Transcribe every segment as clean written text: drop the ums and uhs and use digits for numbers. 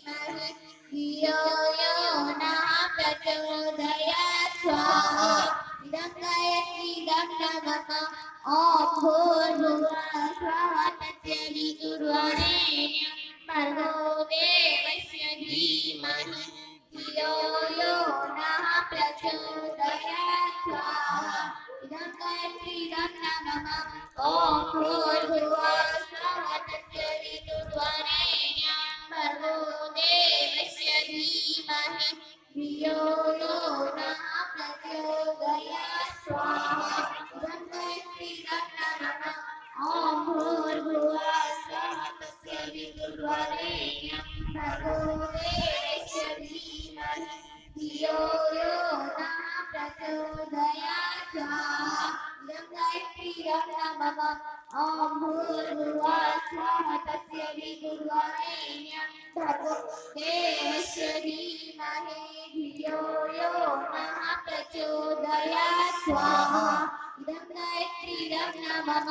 धीमहि धियो यो नः प्रचोदयात् स्वाहा इदं गायत्रीदं नमः ॐ भूर्भुवः स्वः तत्सवितुर्वरेण्यं भर्गो देवस्य धीमहि धियो यो नः प्रचोदयात् स्वाहा इदं गायत्रीदं नमः ॐ भूर्भुवः स्वः तत्सवितुर्वरेण्यं भर्गो देवस्य धीमहि धियो यो नः प्रचोदयात् स्वाहा इदं गायत्रीदं नमः ॐ भूर्भुवः स्वः तत्सवितुर्वरेण्यं भर्गो देवस्य धीमहि धियो यो नः प्रचोदयात् स्वाहा इदं गायत्रीदं नमः ॐ भूर्भुवः स्वः तत्सवितुर्वरेण्यं भर्गो देवस्य धीमहि धियो यो नः प्रचोदयात् स्वाहा इदं गायत्रीदं नमः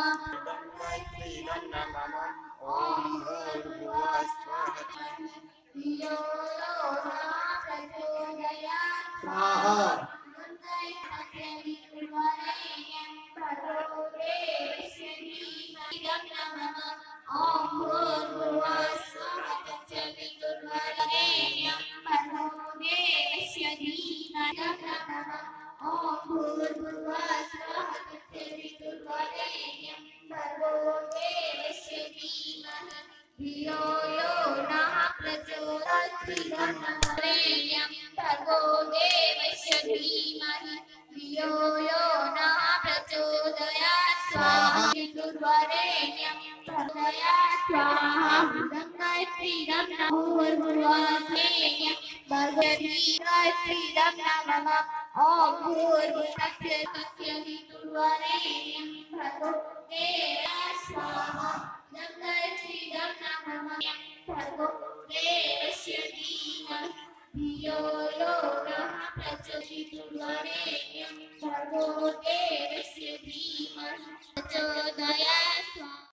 ॐ भूर्भुवः स्वः धियो यो नः प्रचोदयात् स्वाहा इदं गायत्रीदं भर्गो देवस्य धीमहि नमः ॐ भूर्भुवः स्वः तत्सवितुर्वरेण्यं भर्गो देवस्य धीमहि नमः ॐ भूर्भुवः स्वः तत्सवितुर्वरेण्यं भर्गो देवस्य धीमहि धियो यो नः प्रचोदयात् वरेण्यं भर्गो देवस्य धीमहि धियो यो नः प्रचोदयात् स्वाहा दुर्वरेण्यं प्रचोदयात् स्वाहा इदं गायत्रीदं भूर्भुवस्वरेण्यं भर्गो गायत्रीदं नमः ॐ भूर्भुवः तत्सवितुर्वरेण्यं भर्गो देवस्य स्वाहा इदं गायत्रीदं नमः भर्गो देवस्य धीमहि धियो यो नः प्रचोदयात् भर्गो देवस्य धीमहि प्रचोदयात् स्वाहा